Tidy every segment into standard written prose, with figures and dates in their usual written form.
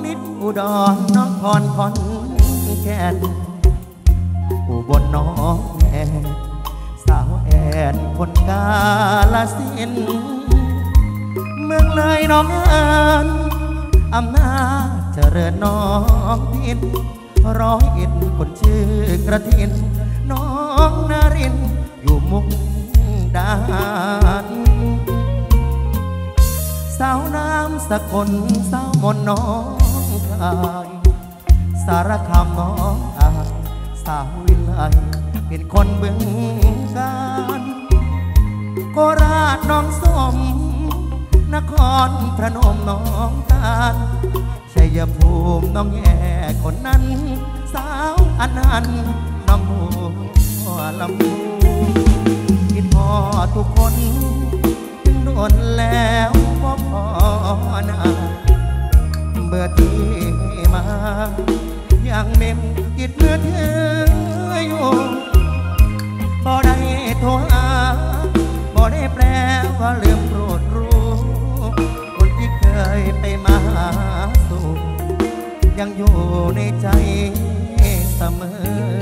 นิดอุดรน้องพรขอนแก่นอุบลน้องแอนสาวแอนคนกาลสินธุ์เมืองเลยน้องเอิญอำนาจเจริญน้องทินร้อยเอ็ดคนชื่อกระถินน้องนารินอยู่มุกดาหารสาวน้ำสกลสาวมนน้องคายสารคามน้องอายสาววิไลเป็นคนบึงกาฬโคราชน้องสมนครพนมน้องตาลชัยภูมิน้องแย่คนนั้นสาวอนันต์น้องหัวลำพูคิดพอทุกคนถึงโดนแล้วบ่พอนาเบอร์ที่มายังเมมคิดเมื่อเธออยู่บ่ได้โทรหาบ่ได้แปลว่าลืมโปรดรู้คนที่เคยไปมาหาสู่ยังอยู่ในใจเสมอ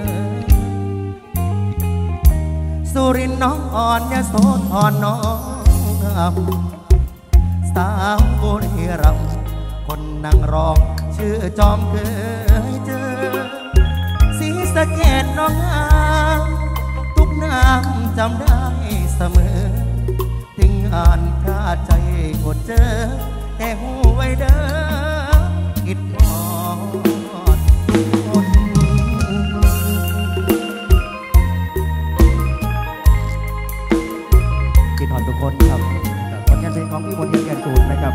สุรินทร์น้องอ่อนยโสธรน้องงามสาวบุรีรัมย์คนนางรองชื่อจอมเคยเจอศรีสะเกษน้องงามทุกน้ำจำได้เสมอถึงอ่านพระใจอดเจอแต่หูไว้เด้อคิดพอดคนคิดพอดทุกคนครับผลงานเพลงของพี่มนต์เทียนแก่นคูณนะครับ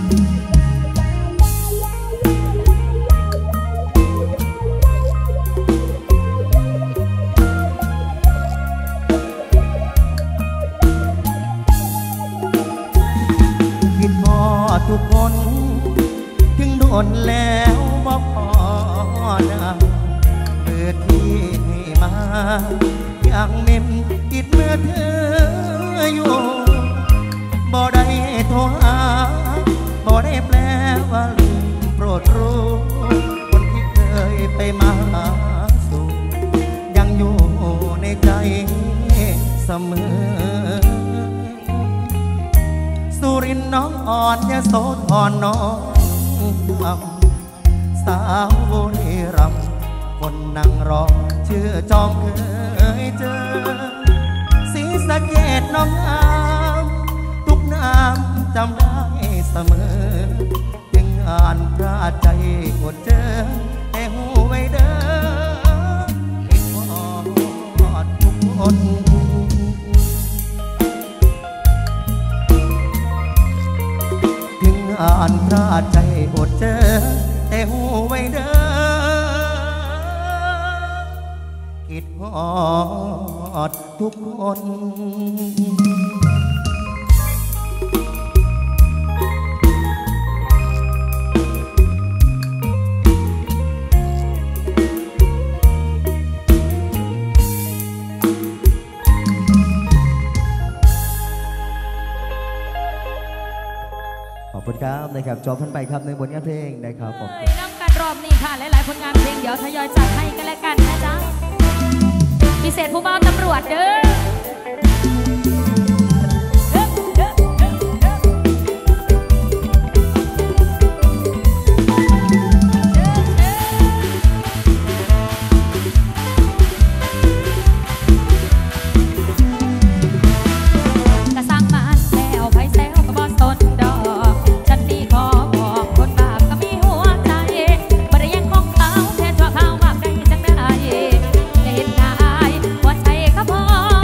ทุกคนถึงโดนแล้วบ่พอนะเปิดที่มาอย่างเม็มคิดเมื่อเธออยู่บ่ได้โทรหาบ่ได้แปลว่าลืมโปรดรู้คนที่เคยไปมาหาสู่ยังอยู่ในใจเสมอสุรินทร์น้องอ่อนยโสธรน้องงามสาวบุรีรัมย์คนนางรองชื่อจอมเคยเจอศรีสะเกษน้องงามทุกน้ำจำได้เสมอถึงอ่านพระใจอดเจอแต่หูไว้เด้อคิดพอดทุกคนอ่านพระใจอดเจอแต่หูไว้เด้อคิดฮอดทุกคนขอบคุณครับนะครับจบพันไปครับในผลงานเพลงนะครับผมน้ำกันรอบนี้ค่ะหลายๆผลงานเพลงเดี๋ยวทยอยจัดให้กันแล้วกันนะจ๊ะพิเศษผู้เบาตำรวจเด้อพอ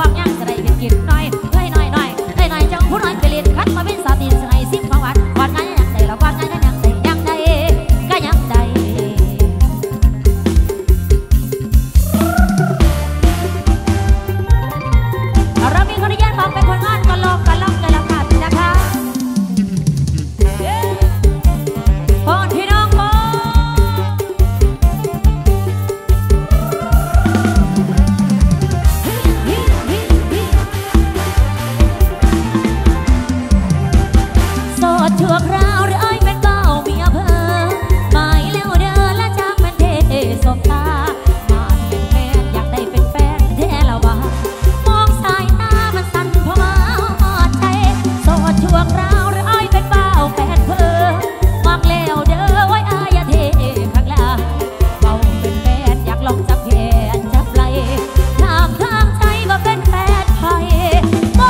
องย่างจะได้กินหน่อยเฮ้ยหน่อยจังผู้น้อยไปเรียนคัดมาเป็นสามีใส่ซิมของหวานหวานงานยังได้ละหวานงานยังได้ก็ยังได้เรามีคนที่ยันบอกเป็นคนงานก็ลองกันละค่ะนะคะพอนพี่น้องพอโสดชั่วคราวหรือไอ้เป็นเบ้าเมียเพอไม่เลี้ยวเดินและจากเป็นเทสบตามาเป็นแฟนอยากได้เป็นแฟนแท้ละว่ามองสายตามันสั่นเพราะว่าใจโสดชั่วคราวหรือไอ้เป็นเบ้าแฟนเพอมักเลี้ยวเดินไว้อายเทข้างหลังเบ้าเป็นแฟนอยากลองจับแขนจับไหล่ถามทางใจว่าเป็นแฟนใครบ่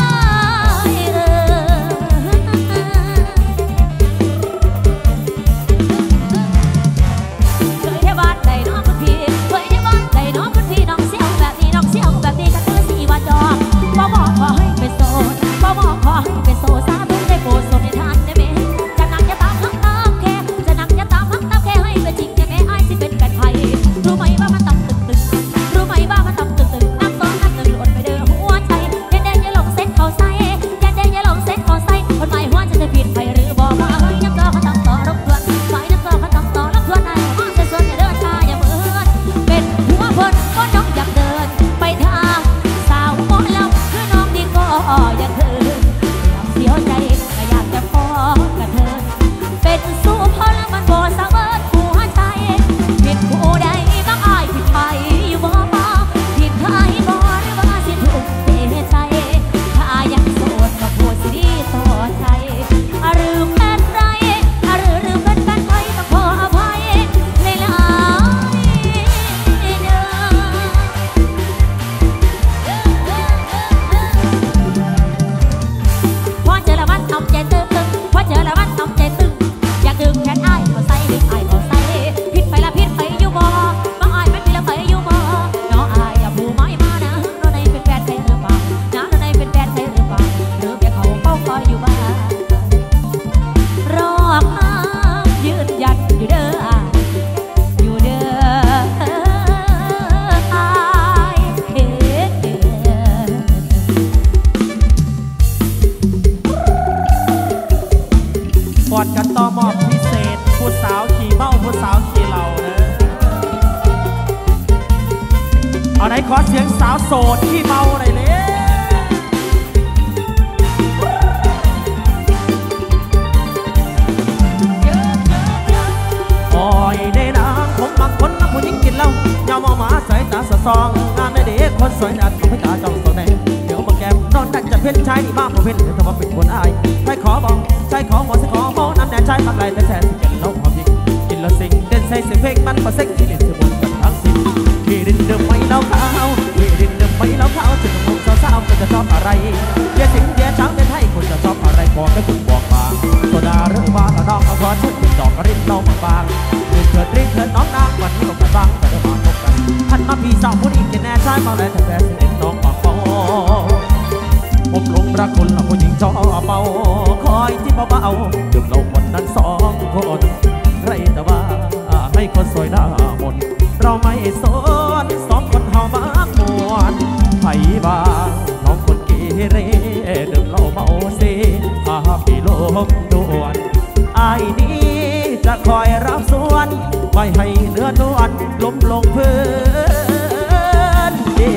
เคยได้บ้านใดน้องคุณพี่เคยได้บ้านใดน้องคุณพี่น้องเสี่ยวแบบนี้ก็คือสีว่าจอบ่บอกขอให้เป็นโสดบ่บอกขอให้เป็นโสดสาธุได้โปรดสมในทานได้ไหมจะนั่งจะตามฮักตามแค่จะนั่งจะตามฮักตามแค่ให้เป็นจริงได้ไหมไอ้สิเป็นแฟนใครรู้ไหมว่ามันต้องตึงรู้ไหมว่ามันต้องตึงนับซ้อนนับหนึ่งหล่นไปเด้อหัวใจยันแดงอย่าหลงเซ็ตเขาใส่ยันแดงอย่าหลงเซ็ตเขาใส่คนหมายหัวจะผิดไปหรือบอกว่าเฮ้ยน้ำตาเขาต้องต่อรบกวนสายน้ำตาเขาต้องต่อรบกวนไอ้ห้องเส้นอย่าเดินช้าอย่าเหมือนเป็นหัวคนก็น้องอยากเดินไปทางสาวหมอลำคือน้องดีก็อยากเดินเสียวใจก็อยากจะฟ้องกับเธอเป็นสู้พอแล้วมันบ่สาวเบิดหัวใจผิดผู้ใดบ้างอายผิดไปอยู่บ่ผิดใครบ่หรือว่าสิถูกเตะใจถ้ายังโสดก็พูดสิดีต่อใจหรือเป็นไรหรือเป็นแฟนใครต้องขออภัยหลายๆเด้อพอเจอแล้วมันทำใจตึงพอเจอแล้วมันทำใจตึงอยากดึงแขนอ้ายเขาใส่ดึงอ้ายเขาใส่ผิดไปละผิดไปอยู่บ่บางอ้ายเป็นผิดละไปอยู่บ่น้องอ้ายอย่าผู้ไม้มานะน้องในเป็นแฟนใครหรือเปล่าน้องในเป็นแฟนใครหรือเปล่าหรือเพียงเขาเฝ้าคอยอยู่บ้านรอข้างยืนยันอยู่เด้ออยู่เด้ออ้ายกอดกันต่อมอบพิเศษผู้สาวขี่เมาผู้สาวขี่เหล่านะเอาไหนขอเสียงสาวโสดขี่เมาหน่อยเลยโอ้ยในนางผมบางคนนะผู้หญิงกินเหล้ายาวมองหมาใส่ตาสะซองงานไม่ดีคนสวยนัดของพี่ตาจ้องโซแดงเดี๋ยวบางแก้มนอนดักจะเพ่นชายนี่มากกว่าเพ่นเดี๋ยวจะมาเป็นคนอายใครขอบอกใช่ขอหมดสิขอมองนั่นแน่ใจมากไรแต่แทนสิกินเหล้าพอพิงกินแล้วสิ่งเด่นใส่เสียงเพลงมันพอเซ็กที่เด่นสมบูรณ์กันทั้งสิ้นที่ดินเดิมไม่เล่าขาวที่ดินเดิมไม่เล่าขาวถึงมุมสาวๆก็จะชอบอะไรเดี๋ยวสิงเดี๋ยวช้างเป็นให้คนจะชอบอะไรบอกให้คุณบอกมาโซดาหรือว่าละน้องเอาพอชุดติดดอกกระริบเราบางๆริบเถิดน้องนางวันนี้ลงกันบ้างแต่เดี๋ยวมาพบกันท่านมาพี่สาวผู้นี้กินแน่ใช่มาแล้วแต่แฟนสิน้องปากเบาผมหลงรักคนละผู้หญิงชอบเมาคอยที่เบาๆดื่มเราคนนั้นสองคนไรแต่ว่าให้คนสวยหน้ามนเราไม่สนสองคนเฮามากมวนไผ่บางน้องคนเกเรดื่มเหล้าเมาเสีพาพี่ลมด่วนอายนี้จะคอยรับส่วนไว้ให้เนื้อนวลล้มลงพื้น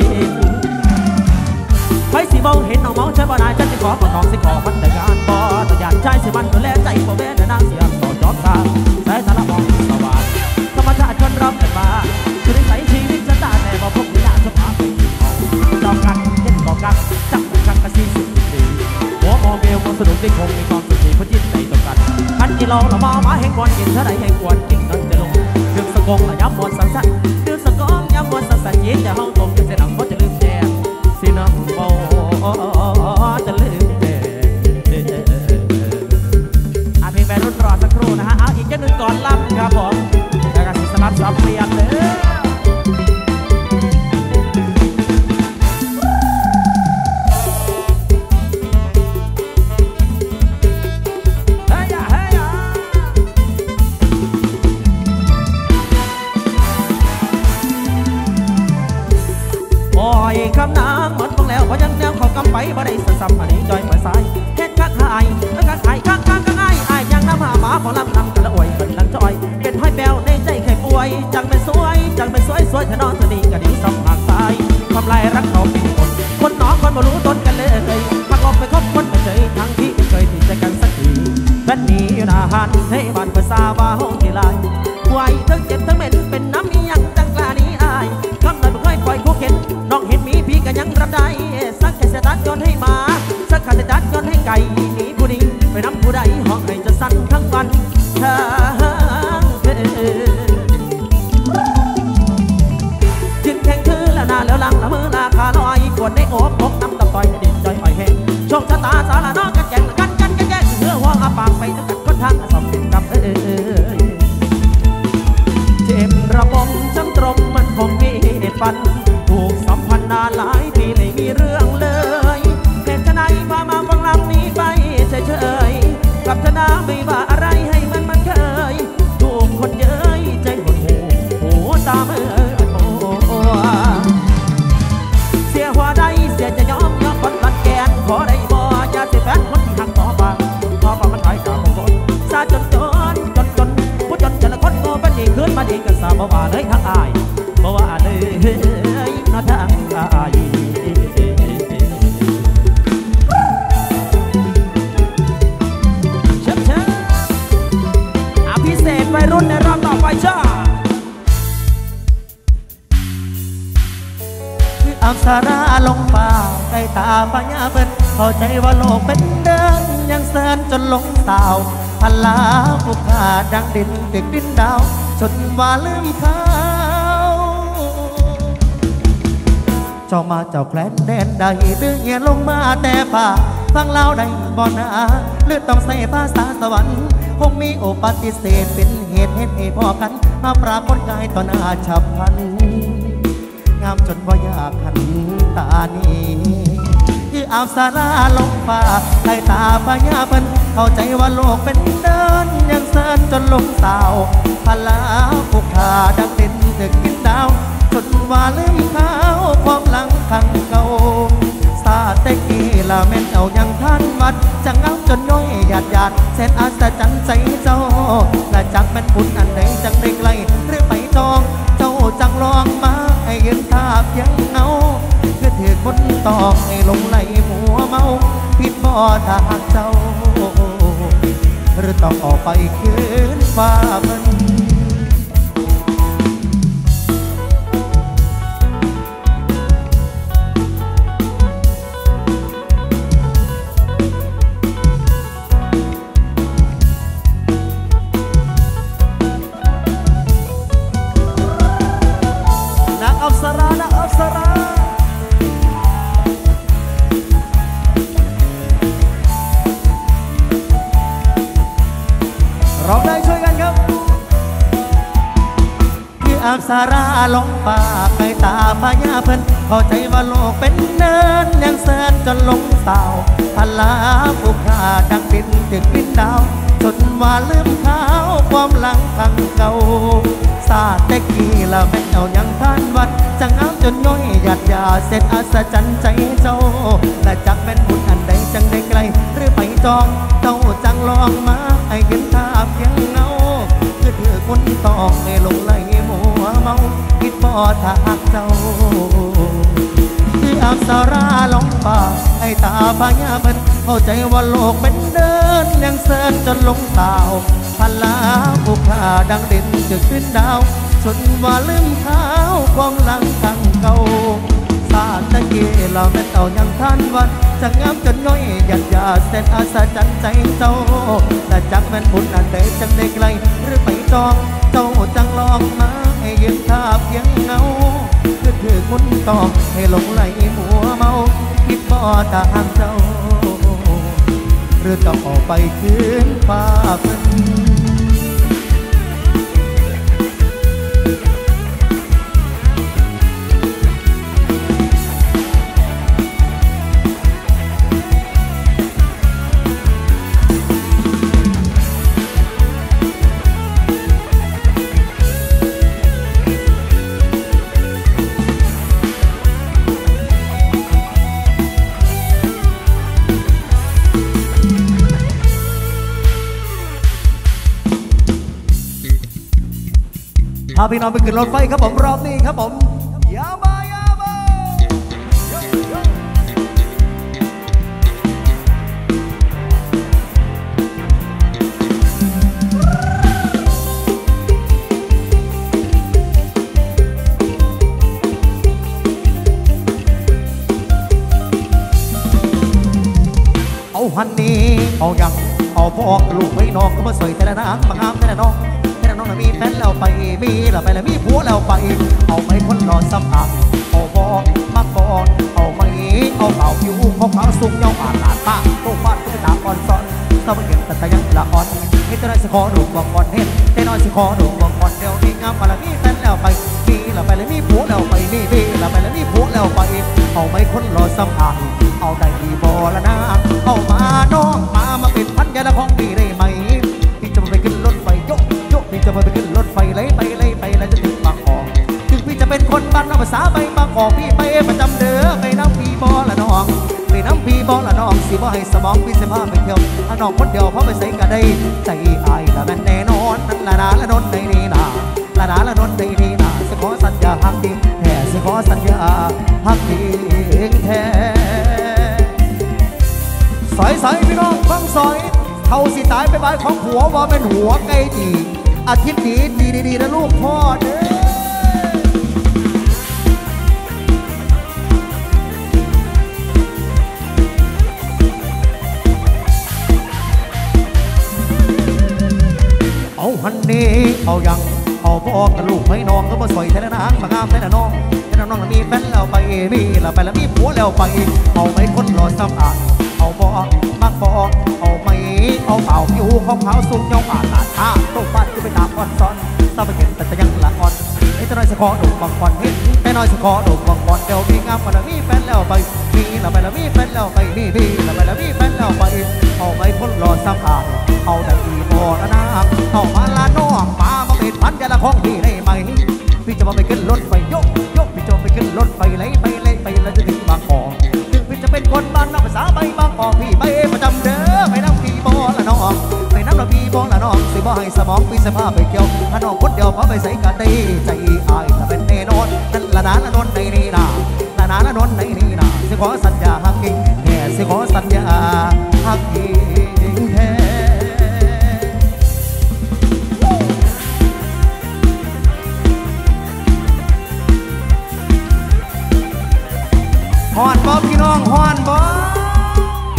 ไฟสิเมาเห็นน้องเมาใช่บ่นายฉันสิขอบ่น้องสิขอมันแต่งานบ่แต่อยากใจสิมันดูแลใจบ่แม่นนางเสียงต่อจอมทางใช้ตาละมองสว่างธรรมชาติคนรับกันมาคือนิสัยชีวิตจะตาแต่บ่พบเวลาจะพาไปจองกันเย็นก่อกันจับกันกระซีสุดดีหัวมองเบลความสนุกที่คงมีความสุขที่คนยิ้มในตรงกันพันกิโลละมาแห่งกวนกินเท่าไรแห่งกวนกินนั่นจะลงเรื่องสกงละย้ำมวนสั่นสั่นเรื่องสกงย้ำมวนสั่นสั่นยิ้มจะห้องตรงจะเสียหนังเพราะจะลืมแดงสิน้ำเบาจะลืมแดงเพลงแบรุ่นรอสักครู่นะฮะเอาอีกแค่หนึ่งก่อนล่ำครับผมแล้วก็สิสมัครสับเปลี่ยนเลยพอยังแนวเขากำไปบ่ได้สันซ้ำอันนี้จอยปล่อยสายเฮ็ดคักหายคักหายคักอายยังน้ำหาหมาขอลำนำกันละอวยกันดังจอยเป็นห้อยแปวในใจแค่ป่วยจังเป็นสวยสวยเธอนอนเธอดีก็ดีซ้ำหากตายทำลายรักเขาเป็นคนน้องคนบ่รู้ต้นกันเลยพักออกไปคบคนไม่เคยทั้งที่ไม่เคยติดใจกันสักทีแฟนนี้อยู่หน้าหันให้บ้านภาษาว่าห้องที่ลายไหวทั้งเจ็บทั้งเหม็นเป็นน้ำมียังจังกล้านี้อายคำหน่อยบ่เคยปล่อยคู่เข็นน้องเห็นมีพี่ก็ยังรับได้สักแค่เสียตัดย้อนให้มาสักขาดเสียตัดย้อนให้ไก่หนีผู้นี้ไปน้ำผู้ใดห้องให้จะสั่นทั้งวันยืนแข่งคือแล้วหน้าแล้วหลังละมือลาคาลอยกดได้โอบน้ำตะต่อยดินจอยอ่อยแห้งโชคชะตาสารน้องกันแก่งกันเนื้อหัวอาปากไปทั้งกันคนทางสอบเป็นกับเจ็บระบมช้ำตรงมันคงมีเหตุปันถูกสัมพันธ์นานหลายปีไม่มีเรื่องเลยเหตุไหนพามาฟังลำนี้ไปเฉยๆกับชนะไม่ว่าอะไรให้มันเคยถูกคนเย้ยใจหดหูตาเมื่อเสียหัวใดเสียจะยอมคนรันแกนขอได้บ่อย่าเสียแฟนคนที่หักต่อปากมันขายกาบงคนซาจนผู้จนแต่ละคนโง่บันดีขึ้นมาดีกันสาบ่ว่าเลยทั้งอายบ่ว่าเลยน่าทั้งอายเชิญอภิเษกวัยรุ่นในรอบต่อไปจ้าอับสาราลงป่าใกล้ตาพญาเบิ้นเข้าใจว่าโลกเป็นเดินยังเสินจนลงสาวพันลาผู้ขาดังดินตึกดินดาวจนว่าลืมเขาเจ้ามาเจ้าแคลนแดนใดหรือเงียลงมาแต่ป่าฟังเล่าใดบ่นาหรือต้องใส่ภาษาสวรรค์คงมีโอปฏิเสธเป็นเหตุให้พอกันมาปรากฏกายต่อหน้าฉับพลันงามจนว่าอยากหันตานี้คืออาบสาราลงป่าใต้ตาพญาเพิ่นเข้าใจว่าโลกเป็นเดินยังเสินจนลงสาวพลาผูกขาดังดินตึกกินดาวจนว่าลืมเขาความหลังขังเก่าซาเตกี้ละแม่นเอายังท่านวัดจังเอาจนย่อยหยาดแสนอัศจรรย์ใจเจ้าและจักเป็นบุญอันใดจังได้ไกลหรือไปจองเจ้าจังลองมาให้ยืนทาบยังเงาคือถือคนตอกให้ลงไหลหัวเมาผิดบ่ทางเจ้าหรือต้องออกไปคืนฟ้าเพิ่นอับสาราลงป่าใกล้ตาพญาเพิ่นเข้าใจว่าโลกเป็นเนินยังเสินจนลงสาวพันลาผู้ขาดังดินตึกดินดาวจนว่าลืมเขาความหลังขังเก่าซาเตกี้ละแม่เอายังท่านวัดจังเอาจนย่อยหยาดยาเสร็จอัศจรรย์ใจเจ้าและจักเป็นบุญอันใดจังได้ไกลหรือไปจองเจ้าจังลองมาให้เห็นภาพยังเงาคือถือคนตองให้ลงไหลมัวเมาคิดบ่ถ้าหากเจ้าคืออับสาราลงป่าให้ตาพญาเพิ่นเข้าใจว่าโลกเป็นเดินยังเสินจนลงสาวพันลาผู้ขาดังดินจึกขึ้นดาวจนว่าลืมเขาความหลังทางเก่าซาตะเกียเราแม่นเอายังท่านวัดจะงามจนน้อยหยาดยาเส้นอัศจรรย์ใจเจ้าแต่จักแม่นบุญอันใดจังได้ไกลหรือไปจองเจ้าจังลองมาให้ยืนทาบยังเงาคือถือคุณตองให้หลงไหลหัวเมาคิดบ่ตาหางเจ้าหรือต้องออกไปคืนฟ้าเพิ่นเพาพี่น้องไปขึ้นรถไฟครับผมรอบนี้ครับผมยาบายาบาเอาฮันนี่เอายังเอาพ่อลูกไม่น้องก็มาสวยแต่ละนางบางงามแต่ละน้องมีแฟนแล้วไปมีแล้วไปแล้วมีผัวแล้วไปเอาไม่คนรอสัมผัสเอาบอกมาก่อนเอาไม่เอาเป่าผิวของเขาสูงยาวอ่านหลานป้าโตบ้านก็เป็นตาอ่อนซ้อนสาวเก่งแต่ยังละอ่อนให้แต่น้อยสิขอดูบอกก่อนเห็นแต่น้อยสิขอดูบอกก่อนเดี๋ยวนี้งามมาแล้วมีแฟนแล้วไปมีแล้วไปแล้วมีผัวแล้วไปมีแล้วไปแล้วมีผัวแล้วไปเอาไม่คนรอสัมผัสเอาได้ดีบอละนะเอามาน้องมาเป็นพันยาละของพี่ได้ไหมพี่จะไปขึ้นรถไฟยกพี่จะไปขึ้นรถไฟเลยไปแล้วจะถึงบางกอกถึงพี่จะเป็นคนบ้านนอกภาษาไปบางกอกพี่ไปประจำเด้อไปน้ำพี่บอละน้องไปน้ำพี่บอละน้องสิบ่ให้สมองพี่จะพาไปเที่ยวน้องคนเดียวเพราะไปใส่กันได้ใจอายละแม่นแน่นอนนั่นละนาละนนในนี่นาละนาละนนในนี่นาสิขอสัญญาหักจริงแท้สิขอสัญญาหักจริงแท้สอยพี่น้องฟังสอยเขาสิตายไปบายของผัวว่าเป็นหัวไก่จีอาทิตย์นี้ดีนะลูกพ่อเด้อเอาฮันนี่เอายังเอาพ่อกับลูกไม่น้องก็มาสวยแท้นางมางามแท้น้องมีแฟนแล้วไปมีแล้วไปแล้วมีผัวแล้วไปเอาไม่คนรอซ้ำอ่านเอาบอกมากบอกเอาไม่เอาเป่าผิวของเขาสูงยาวอ่านหลานท่าโตบ้านก็เป็นตาอ่อนซ้อนสาวเก่งแต่ยังละอ่อนให้แต่น้อยสะคอดูบางคนเห็นแต่น้อยสะคอดูบางคนเดี๋ยวมีงามมาแล้วมีแฟนแล้วไปมีแล้วไปแล้วมีแฟนแล้วไปมีแล้วไปแล้วมีแฟนแล้วไปเอาไม่คนรอซ้ำอ่านเอาแต่ดีพอละนะเอามาละน้องมาเป็นพันยาละของพี่ได้ไหมพี่จะมาไปขึ้นรถไฟยกพี่จะไปขึ้นรถไฟเลยไปแล้วจะถึงบางกอกถึงพี่จะเป็นคนบ้านนอกภาษาไปบางกอกพี่ไปประจำเด้อไปน้ำพี่บอละน้องไปน้ำละพี่บอละน้องสิบ่ให้สมองพี่สภาพไปเกี่ยวถ้าน้องคนเดียวพาไปใส่กันได้ใจอายถ้าเป็นแน่นอนนั่นละนาละนนในนี่นาละนาละนนในนี่นาสิขอสัญญาหักจริงแค่สิขอสัญญาหักจริง